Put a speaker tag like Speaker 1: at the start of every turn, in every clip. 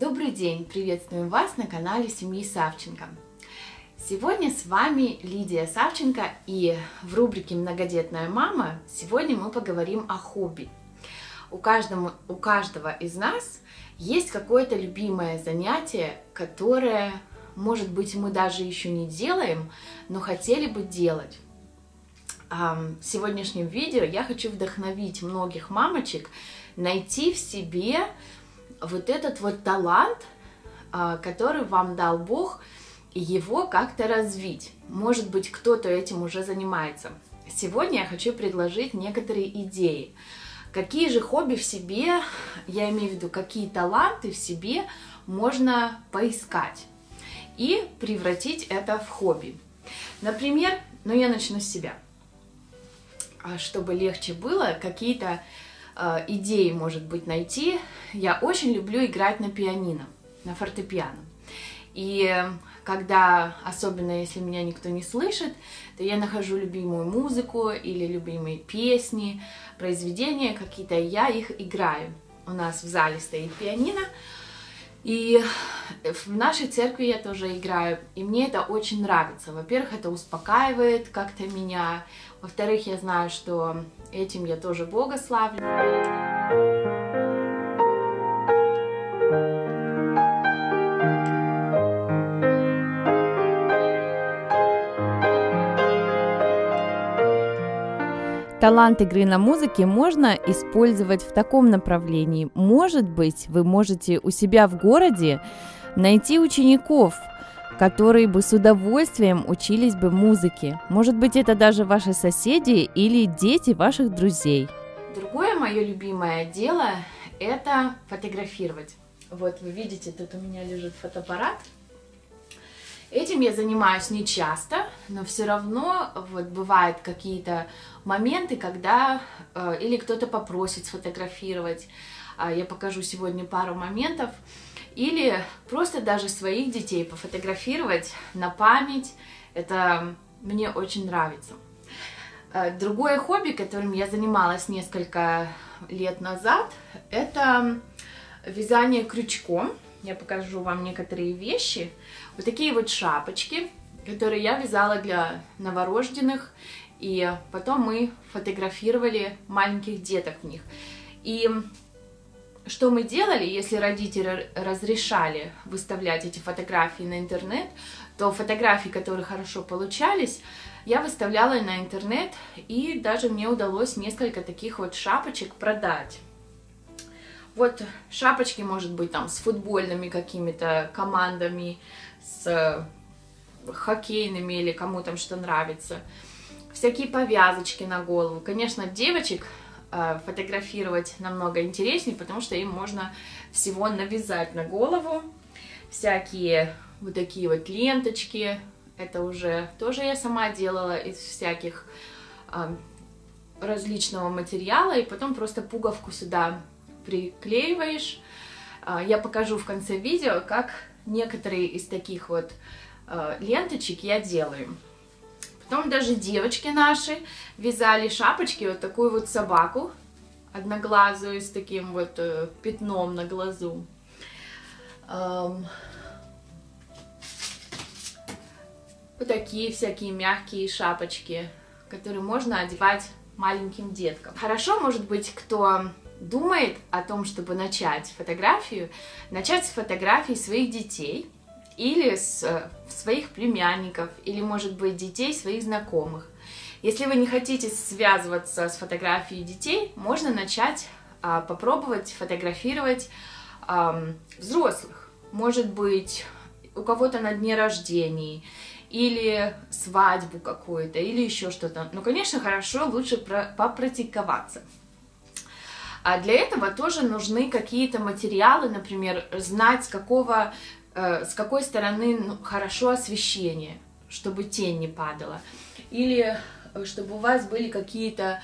Speaker 1: Добрый день! Приветствуем вас на канале семьи Савченко. Сегодня с вами Лидия Савченко, и в рубрике «Многодетная мама» сегодня мы поговорим о хобби. У каждого из нас есть какое-то любимое занятие, которое, может быть, мы даже еще не делаем, но хотели бы делать. В сегодняшнем видео я хочу вдохновить многих мамочек найти в себе вот этот вот талант, который вам дал Бог, и его как-то развить. Может быть, кто-то этим уже занимается. Сегодня я хочу предложить некоторые идеи. Какие же хобби в себе, я имею в виду, какие таланты в себе можно поискать и превратить это в хобби. Например, я начну с себя. Чтобы легче было, какие-то идеи, может быть, найти. Я очень люблю играть на пианино, на фортепиано. И когда, особенно если меня никто не слышит, то я нахожу любимую музыку или любимые песни, произведения какие-то, и я их играю. У нас в зале стоит пианино, и в нашей церкви я тоже играю, и мне это очень нравится. Во-первых, это успокаивает как-то меня. Во-вторых, я знаю, что этим я тоже Бога славлю.
Speaker 2: Талант игры на музыке можно использовать в таком направлении. Может быть, вы можете у себя в городе найти учеников, которые бы с удовольствием учились бы музыке. Может быть, это даже ваши соседи или дети ваших друзей.
Speaker 1: Другое мое любимое дело – это фотографировать. Вот вы видите, тут у меня лежит фотоаппарат. Этим я занимаюсь не часто, но все равно вот бывают какие-то моменты, когда или кто-то попросит сфотографировать. Я покажу сегодня пару моментов. Или просто даже своих детей пофотографировать на память. Это мне очень нравится. Другое хобби, которым я занималась несколько лет назад, это вязание крючком. Я покажу вам некоторые вещи. Вот такие вот шапочки, которые я вязала для новорожденных. И потом мы фотографировали маленьких деток в них. И что мы делали, если родители разрешали выставлять эти фотографии на интернет, то фотографии, которые хорошо получались, я выставляла на интернет, и даже мне удалось несколько таких вот шапочек продать. Вот шапочки, может быть, там с футбольными какими-то командами, с хоккейными или кому там что нравится. Всякие повязочки на голову. Конечно, девочек фотографировать намного интереснее, потому что им можно всего навязать на голову. Всякие вот такие вот ленточки. Это уже тоже я сама делала из всяких различного материала. И потом просто пуговку сюда приклеиваешь. Я покажу в конце видео, как некоторые из таких вот ленточек я делаю. Потом даже девочки наши вязали шапочки, вот такую вот собаку одноглазую с таким вот пятном на глазу. Вот такие всякие мягкие шапочки, которые можно одевать маленьким деткам. Хорошо, может быть, кто думает о том, чтобы начать фотографию, начать с фотографий своих детей, или своих племянников, или, может быть, детей своих знакомых. Если вы не хотите связываться с фотографией детей, можно начать попробовать фотографировать взрослых. Может быть, у кого-то на дне рождения, или свадьбу какую-то, или еще что-то. Ну, конечно, хорошо, лучше попрактиковаться. А для этого тоже нужны какие-то материалы, например, знать, с какой стороны хорошо освещение, чтобы тень не падала. Или чтобы у вас были какие-то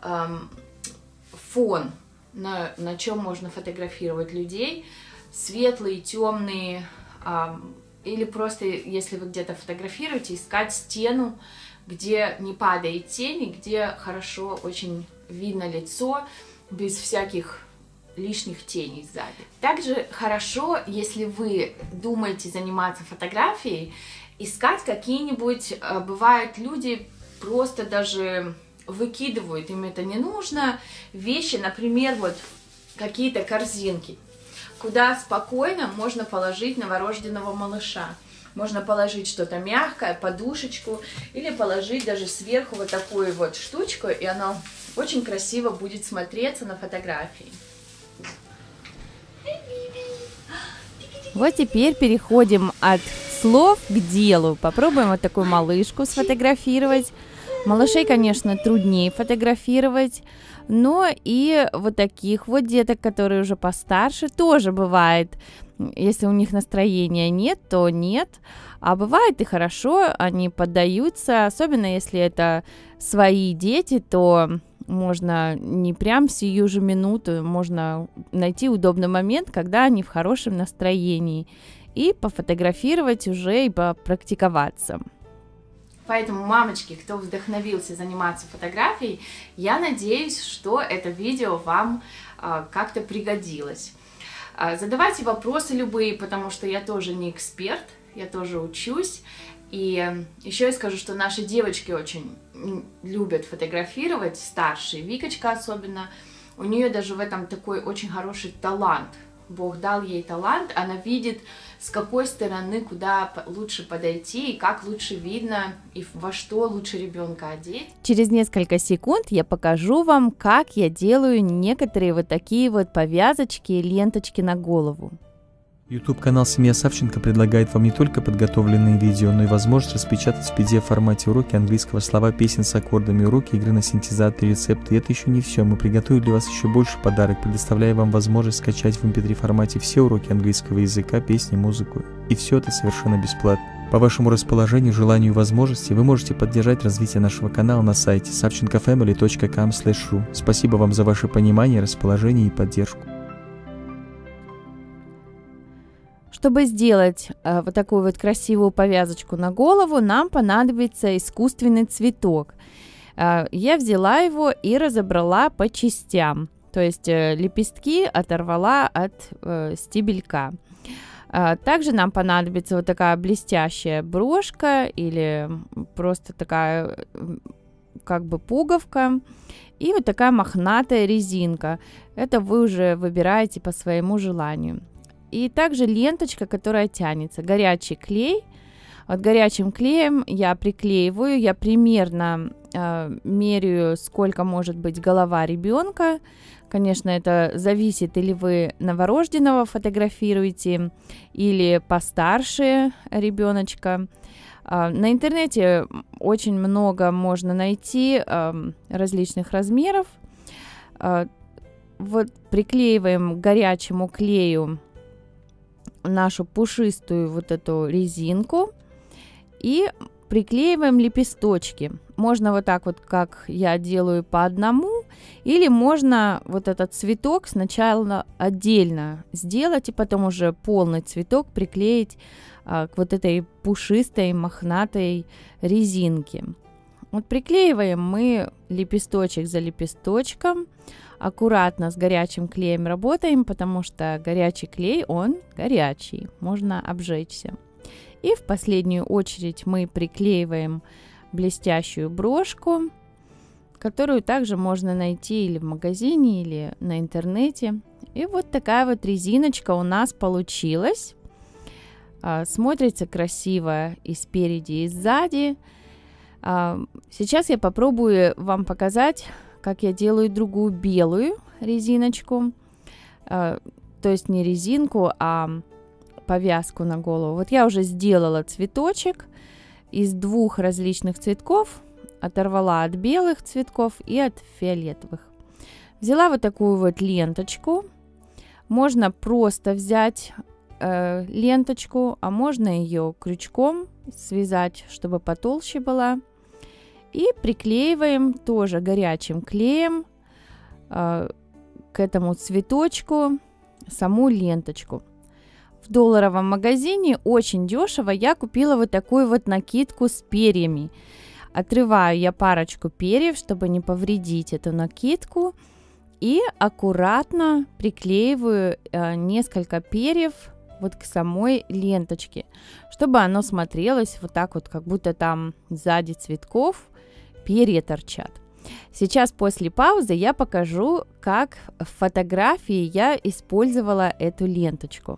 Speaker 1: фон, на чем можно фотографировать людей, светлые, темные, или просто, если вы где-то фотографируете, искать стену, где не падает тень, и где хорошо очень видно лицо, без всяких лишних теней сзади. Также хорошо, если вы думаете заниматься фотографией, искать какие-нибудь, бывают люди просто даже выкидывают, им это не нужно, вещи, например, вот какие-то корзинки, куда спокойно можно положить новорожденного малыша. Можно положить что-то мягкое, подушечку, или положить даже сверху вот такую вот штучку, и оно очень красиво будет смотреться на фотографии.
Speaker 2: Вот теперь переходим от слов к делу. Попробуем вот такую малышку сфотографировать. Малышей, конечно, труднее фотографировать, но и вот таких вот деток, которые уже постарше, тоже бывает. Если у них настроения нет, то нет. А бывает и хорошо, они поддаются, особенно если это свои дети, то можно не прям сию же минуту, можно найти удобный момент, когда они в хорошем настроении, и пофотографировать уже и попрактиковаться.
Speaker 1: Поэтому, мамочки, кто вдохновился заниматься фотографией, я надеюсь, что это видео вам как-то пригодилось. Задавайте вопросы любые, потому что я тоже не эксперт, я тоже учусь. И еще я скажу, что наши девочки очень любят фотографировать, старшие, Викочка особенно. У нее даже в этом такой очень хороший талант. Бог дал ей талант, она видит, с какой стороны, куда лучше подойти, и как лучше видно, и во что лучше ребенка одеть.
Speaker 2: Через несколько секунд я покажу вам, как я делаю некоторые вот такие вот повязочки и ленточки на голову.
Speaker 3: YouTube-канал «Семья Савченко» предлагает вам не только подготовленные видео, но и возможность распечатать в PDF-формате уроки английского, слова песен с аккордами, уроки игры на синтезаторе, рецепты. И это еще не все. Мы приготовили для вас еще больше подарок, предоставляя вам возможность скачать в MP3-формате все уроки английского языка, песни, музыку. И все это совершенно бесплатно. По вашему расположению, желанию и возможности вы можете поддержать развитие нашего канала на сайте savchenkofamily.com/ru. Спасибо вам за ваше понимание, расположение и поддержку.
Speaker 2: Чтобы сделать вот такую вот красивую повязочку на голову, нам понадобится искусственный цветок. Я взяла его и разобрала по частям, то есть лепестки оторвала от стебелька. Также нам понадобится вот такая блестящая брошка или просто такая как бы пуговка и вот такая мохнатая резинка. Это вы уже выбираете по своему желанию. И также ленточка, которая тянется, горячий клей. Вот горячим клеем я приклеиваю, я примерно меряю, сколько может быть голова ребенка. Конечно, это зависит, или вы новорожденного фотографируете, или постарше ребеночка. На интернете очень много можно найти различных размеров. Вот приклеиваем к горячему клею нашу пушистую вот эту резинку и приклеиваем лепесточки. Можно вот так вот, как я делаю, по одному, или можно вот этот цветок сначала отдельно сделать и потом уже полный цветок приклеить к вот этой пушистой мохнатой резинке. Вот приклеиваем мы лепесточек за лепесточком. Аккуратно с горячим клеем работаем, потому что горячий клей, он горячий, можно обжечься. И в последнюю очередь мы приклеиваем блестящую брошку, которую также можно найти или в магазине, или на интернете. И вот такая вот резиночка у нас получилась. Смотрится красиво и спереди, и сзади. Сейчас я попробую вам показать, как я делаю другую белую резиночку, то есть не резинку, а повязку на голову. Вот я уже сделала цветочек из двух различных цветков, оторвала от белых цветков и от фиолетовых. Взяла вот такую вот ленточку, можно просто взять ленточку, а можно ее крючком связать, чтобы потолще была. И приклеиваем тоже горячим клеем к этому цветочку саму ленточку. В долларовом магазине очень дешево я купила вот такую вот накидку с перьями. Отрываю я парочку перьев, чтобы не повредить эту накидку. и аккуратно приклеиваю несколько перьев вот к самой ленточке, чтобы оно смотрелось вот так вот, как будто там сзади цветков перья торчат. Сейчас после паузы я покажу, как в фотографии я использовала эту ленточку.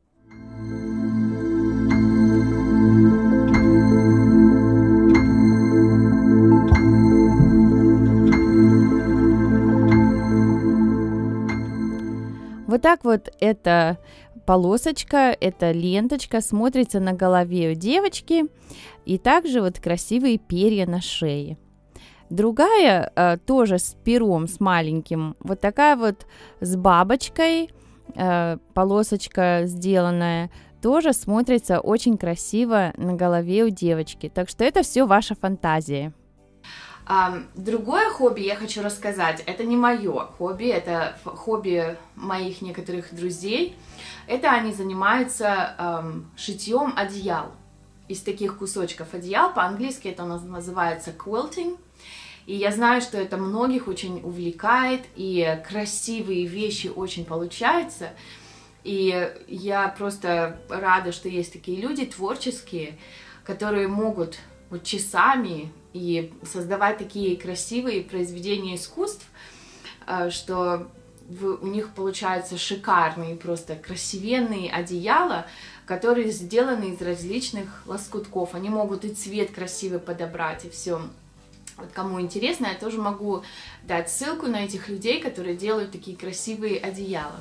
Speaker 2: Вот так вот эта полосочка, эта ленточка смотрится на голове у девочки, и также вот красивые перья на шее. Другая тоже с пером, с маленьким, вот такая вот с бабочкой, полосочка сделанная, тоже смотрится очень красиво на голове у девочки. Так что это все ваша фантазия.
Speaker 1: Другое хобби я хочу рассказать, это не мое хобби, это хобби моих некоторых друзей. Это они занимаются шитьем одеял, из таких кусочков одеял, по-английски это у нас называется quilting. И я знаю, что это многих очень увлекает, и красивые вещи очень получаются. И я просто рада, что есть такие люди творческие, которые могут вот часами и создавать такие красивые произведения искусств, что у них получаются шикарные, просто красивенные одеяла, которые сделаны из различных лоскутков. Они могут и цвет красивый подобрать, и все. Вот кому интересно, я тоже могу дать ссылку на этих людей, которые делают такие красивые одеяла.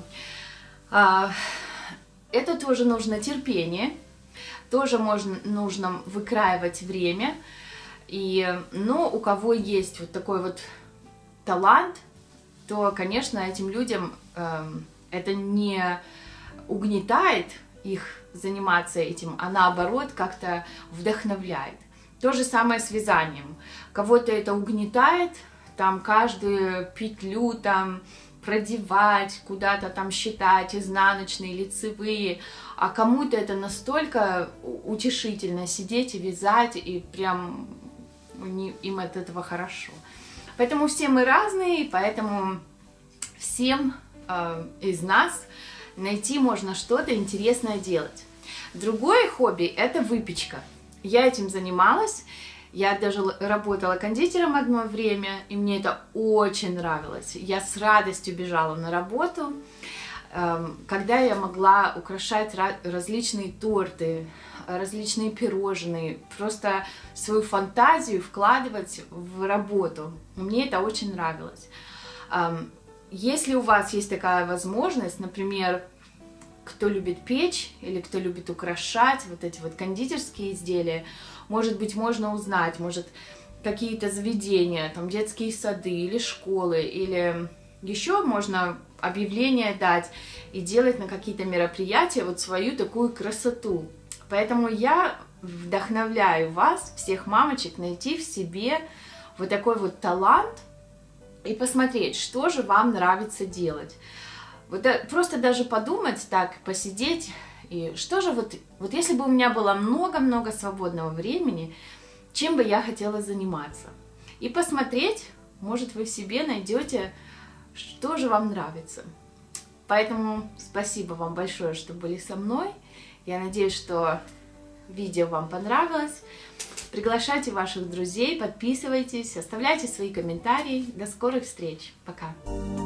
Speaker 1: Это тоже нужно терпение, тоже нужно выкраивать время. Но у кого есть вот такой вот талант, то, конечно, этим людям это не угнетает их заниматься этим, а наоборот как-то вдохновляет. То же самое с вязанием. Кого-то это угнетает, там каждую петлю там продевать, куда-то там считать, изнаночные, лицевые, а кому-то это настолько утешительно сидеть и вязать, и прям им от этого хорошо. Поэтому все мы разные, поэтому всем из нас найти можно что-то интересное делать. Другое хобби – это выпечка. Я этим занималась, я даже работала кондитером одно время, и мне это очень нравилось. Я с радостью бежала на работу, когда я могла украшать различные торты, различные пирожные, просто свою фантазию вкладывать в работу. Мне это очень нравилось. Если у вас есть такая возможность, например, кто любит печь или кто любит украшать вот эти вот кондитерские изделия, может быть, можно узнать, может, какие-то заведения, там, детские сады или школы, или еще можно объявление дать и делать на какие-то мероприятия вот свою такую красоту. Поэтому я вдохновляю вас, всех мамочек, найти в себе вот такой вот талант и посмотреть, что же вам нравится делать. Вот просто даже подумать так, посидеть, и что же вот если бы у меня было много-много свободного времени, чем бы я хотела заниматься. И посмотреть, может, вы в себе найдете, что же вам нравится. Поэтому спасибо вам большое, что были со мной. Я надеюсь, что видео вам понравилось. Приглашайте ваших друзей, подписывайтесь, оставляйте свои комментарии. До скорых встреч. Пока.